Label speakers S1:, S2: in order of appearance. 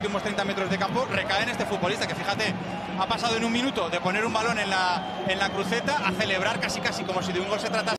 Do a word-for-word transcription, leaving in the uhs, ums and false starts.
S1: últimos treinta metros de campo recae en este futbolista que, fíjate, ha pasado en un minuto de poner un balón en la, en la cruceta a celebrar casi casi como si de un gol se tratase.